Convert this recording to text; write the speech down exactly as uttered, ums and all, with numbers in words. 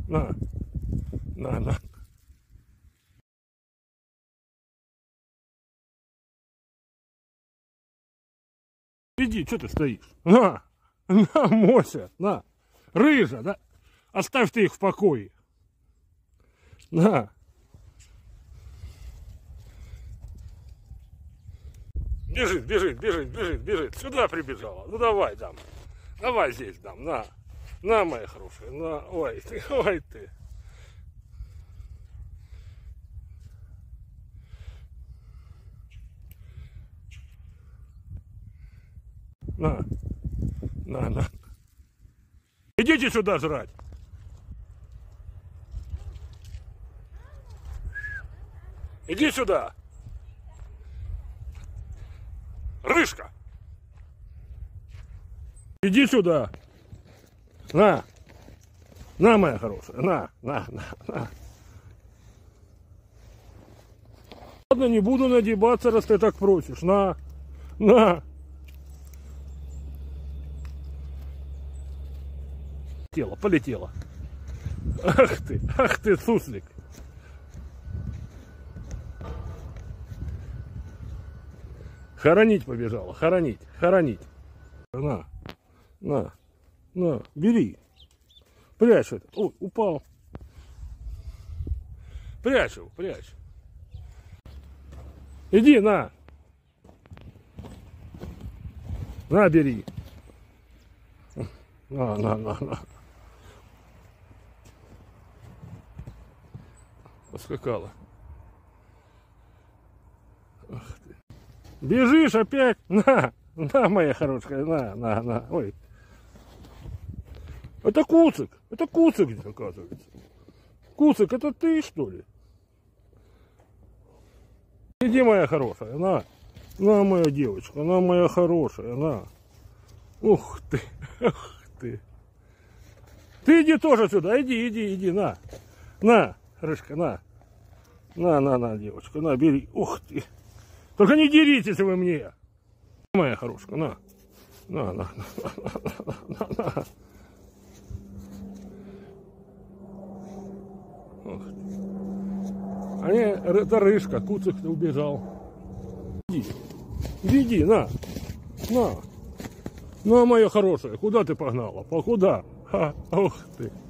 На, на, на. Иди, что ты стоишь? На, на, Мося, на. Рыжа, да? Оставь ты их в покое. На. Бежит, бежит, бежит, бежит, бежит. Сюда прибежала. Ну давай, дам. Давай здесь дам. На. На, моя хорошая. На. Ой, ты, ой, ты. На. На, на. Идите сюда жрать. Иди сюда. Рыжка. Иди сюда. На. На, моя хорошая. На, на, на, на. Ладно, не буду нагибаться, раз ты так просишь. На. На. Тело, полетело. Ах ты, ах ты, суслик. Хоронить побежала, хоронить, хоронить. На, на, на, бери. Прячь это. Ой, упал. Прячь его, прячь. Иди, на. На, бери. На, на, на, на. Поскакала. Ах ты. Бежишь опять? На, на, моя хорошая, на, на, на. Ой. Это Куцик, это Куцик, оказывается. Куцик, это ты, что ли? Иди, моя хорошая, на. На, моя девочка, на, моя хорошая, на. Ух ты, ух ты. Ты иди тоже сюда, иди, иди, иди, на. На, Рыжка, на. На, на, на, девочка, на, бери. Ух ты. Только не деритесь вы мне. Моя хорошая, на. На, на, на, на, на, на, на. Ох ты. А не, это Рыжка, Куцик убежал. Иди, иди, на. На. На, моя хорошая, куда ты погнала? По куда? Ха, ух ты.